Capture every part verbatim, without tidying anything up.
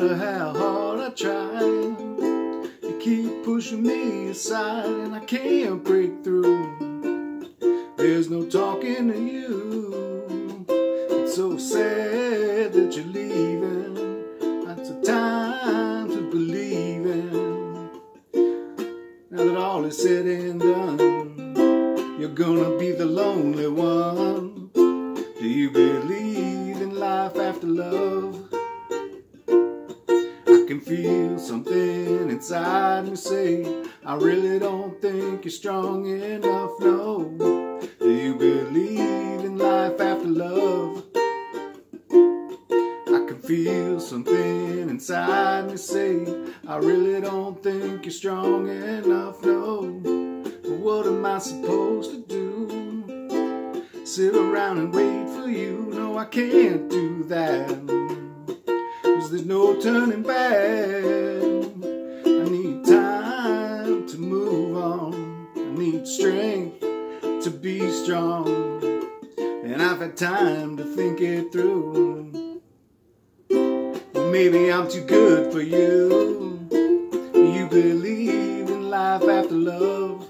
matter how hard I try, you keep pushing me aside, and I can't break through. There's no talking to you. It's so sad that you're leaving. That's a time to believe in. Now that all is said and done, you're gonna be the lonely one. Do you believe in life after love? I can feel something inside me say, I really don't think you're strong enough, no. Do you believe in life after love? I can feel something inside me say, I really don't think you're strong enough, no. But what am I supposed to do? Sit around and wait for you? No, I can't do that, 'cause there's no turning back. I need time to move on. I need strength to be strong, and I've had time to think it through. Well, maybe I'm too good for you. You believe in life after love.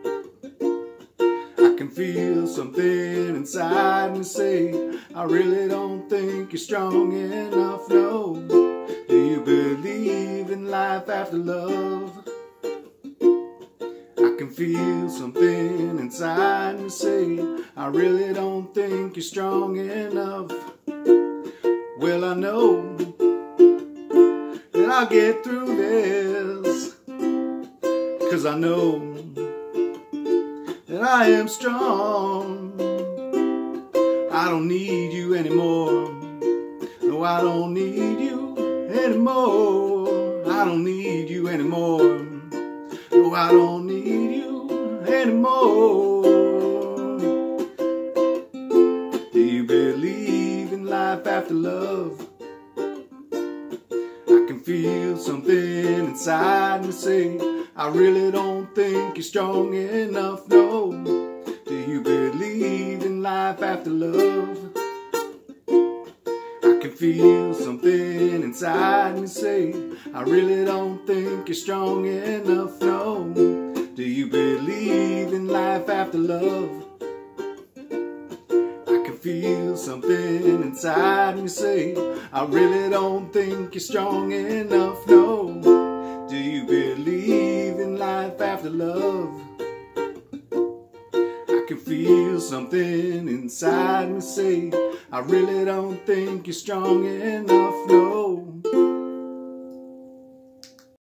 I can feel something inside me say, I really don't think you're strong enough, no. Do you believe in life after love? I can feel something inside me say, I really don't think you're strong enough. Well, I know that I'll get through this, 'cause I know that I am strong. I don't need you anymore. No, I don't need you anymore. I don't need you anymore. No, I don't need you anymore. Do you believe in life after love? I can feel something inside me say, I really don't think you're strong enough, no. Do you believe in life after love? I can feel something inside me say, I really don't think you're strong enough, no. Do you believe in life after love? I can feel something inside me say, I really don't think you're strong enough, no. Do you believe in life after love? I can feel something inside me say, I really don't think you're strong enough, no.